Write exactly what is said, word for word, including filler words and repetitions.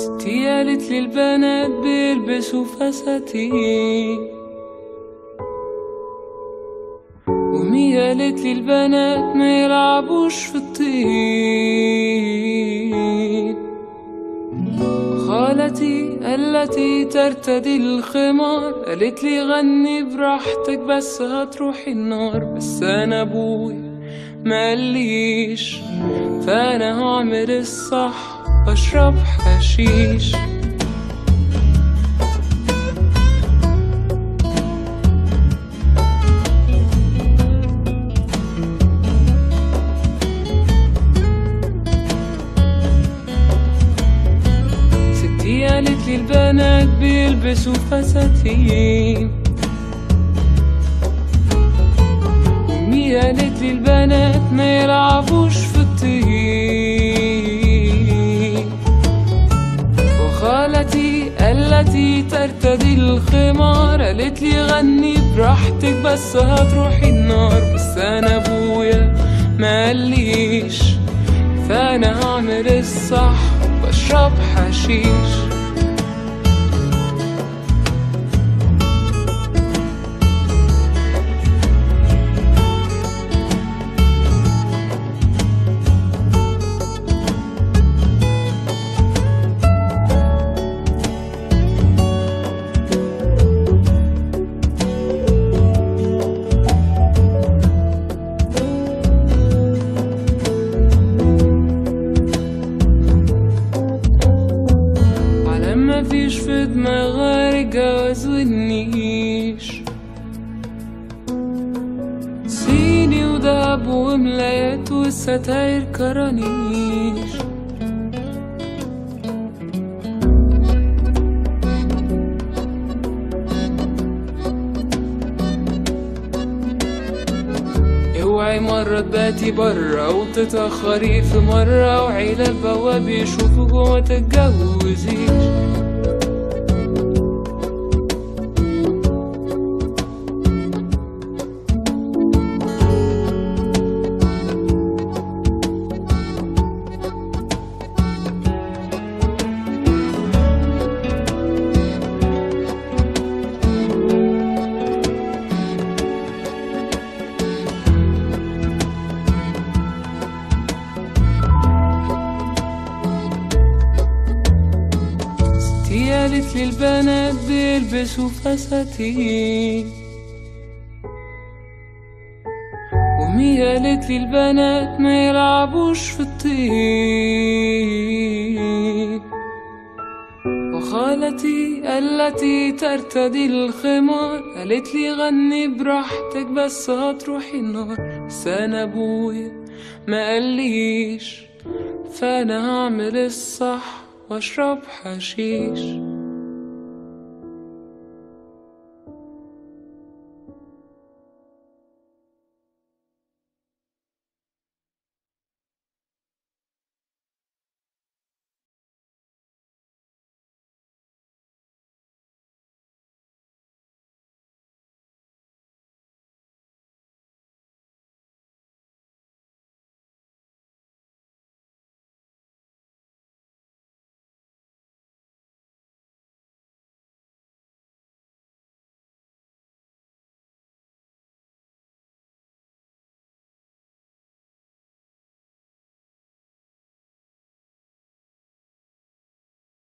ستي قالت لي البنات بيلبسوا فساتين، أمي قالت لي البنات ما يلعبوش في الطين، خالتي التي ترتدي الخمار قالت لي غني براحتك بس هتروحي النار. بس أنا أبويا ما قاليش، فأنا هعمل الصح واشرب حشيش. ستي قالت لي البنات بيلبسوا فساتين، أمي قالت لي البنات ما يلعبوش في الطين، وخالتي التي ترتدي الخمار قالت لي غني براحتك بس هتروحي النار. بس أنا أبويا ما قاليش، فأنا هعمل الصح واشرب حشيش. مفيش في دماغ غير الجواز والنيش، صيني ودهب وملايات والستاير كرانيش. اوعي مرة تباتي برا وتتأخري في مرة، وعيلة البواب يشوفوك وما تتجوزيش. قالت لي البنات بيلبسوا فساتين، أمي قالت لي البنات ما يلعبوش في الطين، وخالتي التي ترتدي الخمار قالت لي غني براحتك بس هتروحي النار. بس أنا أبويا ما قاليش، فأنا هعمل الصح واشرب حشيش.